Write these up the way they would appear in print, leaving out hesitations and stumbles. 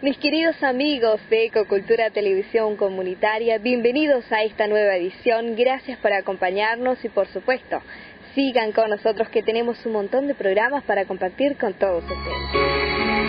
Mis queridos amigos de Ecocultura Televisión Comunitaria, bienvenidos a esta nueva edición. Gracias por acompañarnos y, por supuesto, sigan con nosotros que tenemos un montón de programas para compartir con todos ustedes.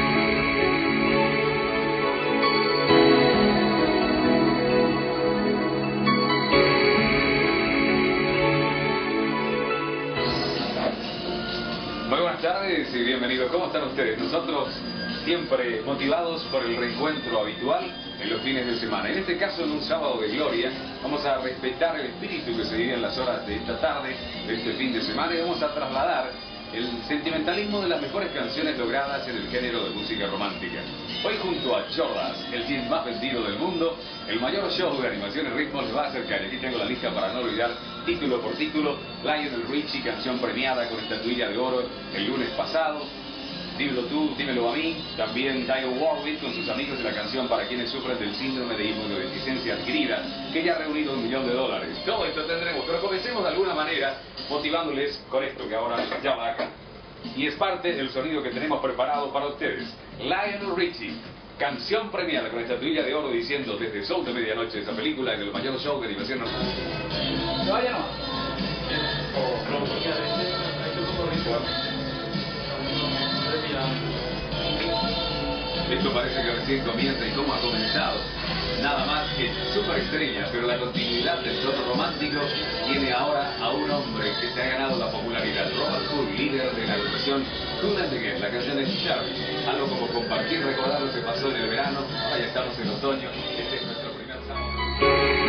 Muy buenas tardes y bienvenidos. ¿Cómo están ustedes? Nosotros siempre motivados por el reencuentro habitual en los fines de semana. En este caso, en un sábado de gloria, vamos a respetar el espíritu que se vive en las horas de esta tarde, de este fin de semana, y vamos a trasladar el sentimentalismo de las mejores canciones logradas en el género de música romántica. Hoy, junto a Jordas, el jean más vendido del mundo, el mayor show de animación y ritmo les va a acercar. Y aquí tengo la lista para no olvidar, título por título: Lionel Richie, canción premiada con estatuilla de oro el lunes pasado. Dímelo tú, dímelo a mí. También Dionne Warwick con sus amigos de la canción para quienes sufren del síndrome de inmunodeficiencia adquirida, que ya ha reunido $1 millón. Todo esto tendremos, pero comencemos de alguna manera motivándoles con esto que ahora ya va acá. Y es parte del sonido que tenemos preparado para ustedes. Lionel Richie, canción premiada con estatuilla de oro, diciendo desde el Sol de Medianoche, esa película en el mayor show de animación. No, ya no. Esto parece que recién comienza, y cómo ha comenzado. Nada más que superestrella, pero la continuidad del tono romántico tiene ahora a un hombre que se ha ganado la popularidad. Robert Hood, líder de la agrupación Cool and the Gang. La canción es Cherry, algo como compartir, recordar lo que pasó en el verano. Ahora ya estamos en otoño. Este es nuestro primer sábado.